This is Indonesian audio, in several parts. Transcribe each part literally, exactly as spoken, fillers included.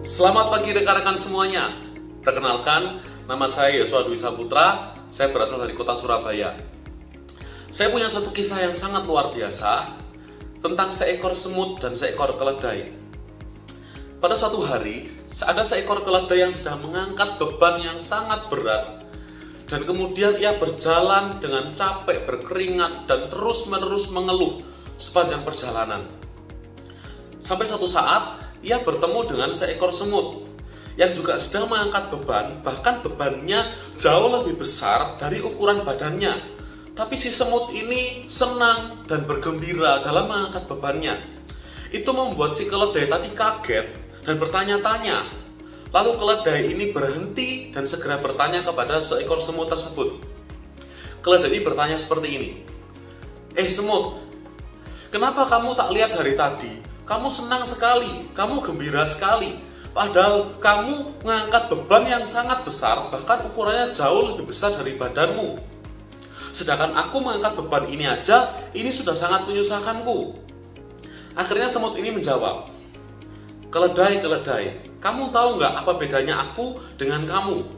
Selamat pagi rekan-rekan semuanya. Perkenalkan, nama saya Yosua Dwi Saputra. Saya berasal dari kota Surabaya. Saya punya satu kisah yang sangat luar biasa tentang seekor semut dan seekor keledai. Pada suatu hari, ada seekor keledai yang sedang mengangkat beban yang sangat berat, dan kemudian ia berjalan dengan capek, berkeringat, dan terus-menerus mengeluh sepanjang perjalanan. Sampai suatu saat, ia bertemu dengan seekor semut yang juga sedang mengangkat beban, bahkan bebannya jauh lebih besar dari ukuran badannya. Tapi si semut ini senang dan bergembira dalam mengangkat bebannya. Itu membuat si keledai tadi kaget dan bertanya-tanya. Lalu keledai ini berhenti dan segera bertanya kepada seekor semut tersebut. Keledai ini bertanya seperti ini. Eh semut, kenapa kamu tak lihat dari tadi? Kamu senang sekali, kamu gembira sekali. Padahal kamu mengangkat beban yang sangat besar, bahkan ukurannya jauh lebih besar dari badanmu. Sedangkan aku mengangkat beban ini aja, ini sudah sangat menyusahkanku. Akhirnya semut ini menjawab, Keledai, keledai, kamu tahu nggak apa bedanya aku dengan kamu?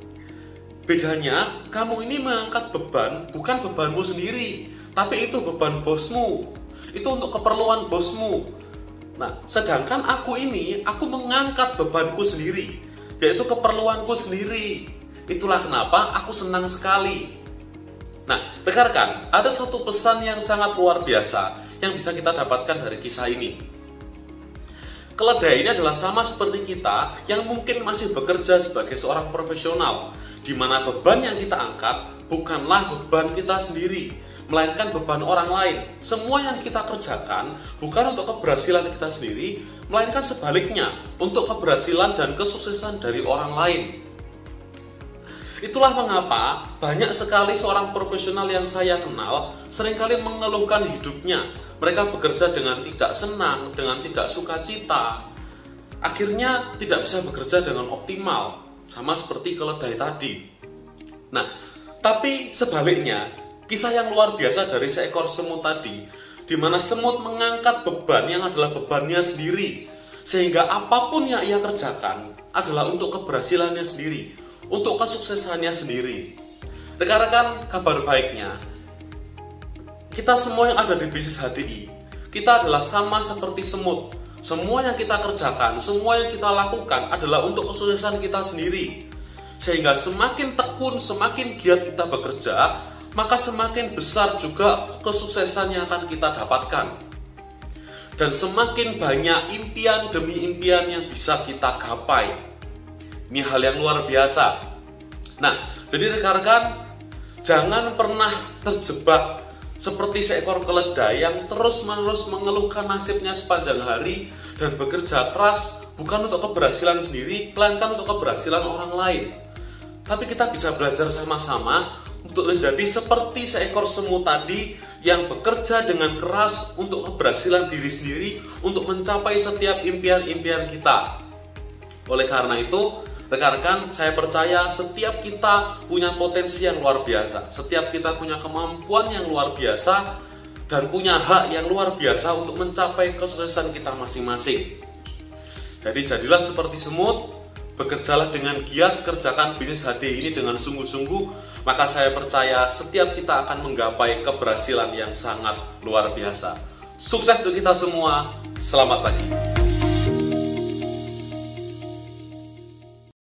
Bedanya, kamu ini mengangkat beban bukan bebanmu sendiri, tapi itu beban bosmu. Itu untuk keperluan bosmu. Nah, sedangkan aku ini, aku mengangkat bebanku sendiri, yaitu keperluanku sendiri. Itulah kenapa aku senang sekali. Nah, rekan-rekan, ada satu pesan yang sangat luar biasa yang bisa kita dapatkan dari kisah ini. Keledai ini adalah sama seperti kita yang mungkin masih bekerja sebagai seorang profesional, di mana beban yang kita angkat bukanlah beban kita sendiri, melainkan beban orang lain. Semua yang kita kerjakan bukan untuk keberhasilan kita sendiri, melainkan sebaliknya, untuk keberhasilan dan kesuksesan dari orang lain. Itulah mengapa banyak sekali seorang profesional yang saya kenal seringkali mengeluhkan hidupnya. Mereka bekerja dengan tidak senang, dengan tidak sukacita. Akhirnya tidak bisa bekerja dengan optimal, sama seperti keledai tadi. Nah, tapi sebaliknya, kisah yang luar biasa dari seekor semut tadi, di mana semut mengangkat beban yang adalah bebannya sendiri, sehingga apapun yang ia kerjakan adalah untuk keberhasilannya sendiri, untuk kesuksesannya sendiri. Rekan-rekan, kabar baiknya, kita semua yang ada di bisnis H D I, kita adalah sama seperti semut. Semua yang kita kerjakan, semua yang kita lakukan adalah untuk kesuksesan kita sendiri. Sehingga semakin tekun, semakin giat kita bekerja, maka semakin besar juga kesuksesan yang akan kita dapatkan. Dan semakin banyak impian demi impian yang bisa kita gapai. Ini hal yang luar biasa. Nah, jadi rekan-rekan, jangan pernah terjebak seperti seekor keledai yang terus-menerus mengeluhkan nasibnya sepanjang hari dan bekerja keras bukan untuk keberhasilan sendiri, melainkan untuk keberhasilan orang lain. Tapi kita bisa belajar sama-sama untuk menjadi seperti seekor semut tadi yang bekerja dengan keras untuk keberhasilan diri sendiri, untuk mencapai setiap impian-impian kita. Oleh karena itu, rekan-rekan, saya percaya setiap kita punya potensi yang luar biasa, setiap kita punya kemampuan yang luar biasa, dan punya hak yang luar biasa untuk mencapai kesuksesan kita masing-masing. Jadi jadilah seperti semut, bekerjalah dengan giat, kerjakan bisnis H D I ini dengan sungguh-sungguh, maka saya percaya setiap kita akan menggapai keberhasilan yang sangat luar biasa. Sukses untuk kita semua, selamat pagi.